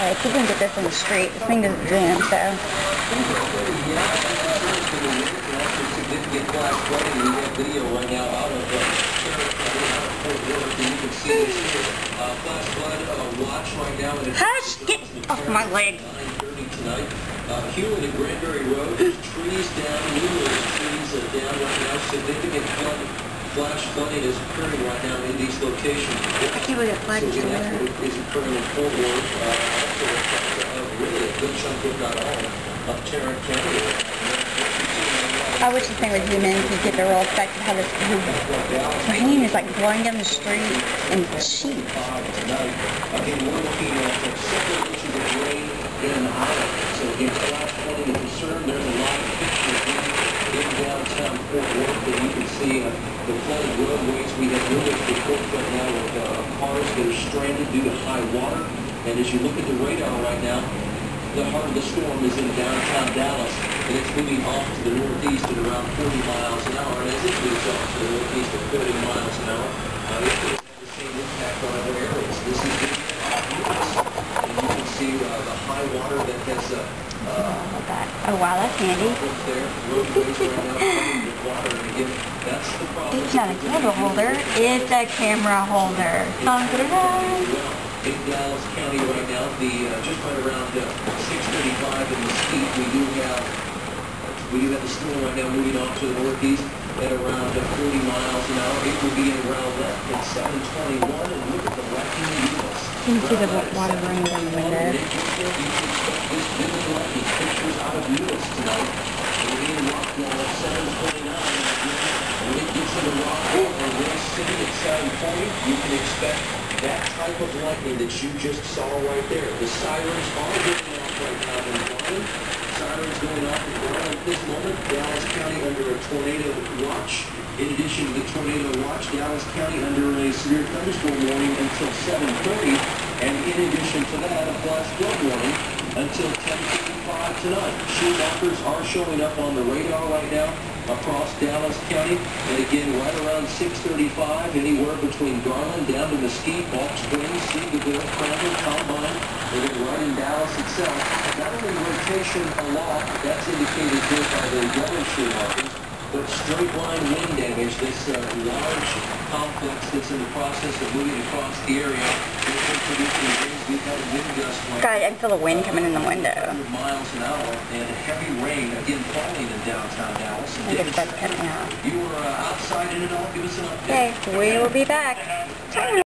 Alright, if you can get this on the street, this thing doesn't zoom, so. Significant flash flooding. We have video right now out of Fort Worth, and you can see this here. Flash flood watch right now. Hush! Get off my leg. 9:30 tonight. Hewlett and Granbury Road, trees down, numerous trees down right now. Significant flash flooding is occurring right now in these locations. I can't believe it flooded so that's what is occurring in Fort Worth. Also, really a good chunk, if not all, of Tarrant County. I wish this thing would zoom in to get the real effect of how this rain is like blowing down the street and sheep. Tonight, again, we're looking at several inches of rain in the island. So again, flash flooding is concerned. There's a lot of pictures in downtown Fort Worth that you can see the flooded roadways. We have numerous reports right now of cars that are stranded due to high water. And as you look at the radar right now, the heart of the storm is in downtown Dallas, and it's moving off to the northeast at around 40 miles an hour. And as it moves off to the northeast at 40 miles an hour, it will have the same impact on other areas. This is getting off US, and you can see the high water that has Oh wow, that's handy. there. Roadways right now covered with water, and again, that's the problem. It's not a candle holder, it's a camera holder. In Dallas County right now, just right around 6:35 in Mesquite, we do have the storm right now moving off to the northeast at around 40 miles an hour. It will be in Round Left at 7:21, and look at the lightning units. You can see the water running down the window. This vivid lightning pictures out of Euless tonight. It'll be in Rockwall at 7:29. When it gets into Rockwall or West City at 7:40, you can expect that type of lightning that you just saw right there. The sirens are going off right now in Garland. Sirens going off in Garland at this moment. Dallas County under a tornado watch. In addition to the tornado watch, Dallas County under a severe thunderstorm warning until 7:30. And in addition to that, a flash flood warning until 10:55 tonight. Sheet markers are showing up on the radar right now across Dallas County, and again right around 6:35, anywhere between Garland down to Mesquite, Balch Springs, Cedarville, Crandall, Combine, and then right in Dallas itself. Not only rotation aloft, that's indicated here by the yellow sheet markers, but straight line wind damage. This large complex that's in the process of moving across the area has been producing winds. We've had a wind gust God, I can feel the wind coming in the window. 100 miles an hour, and heavy rain again falling in downtown Dallas. I guess that's cutting out. You were outside in it all. Give us an update. Okay, we will be back.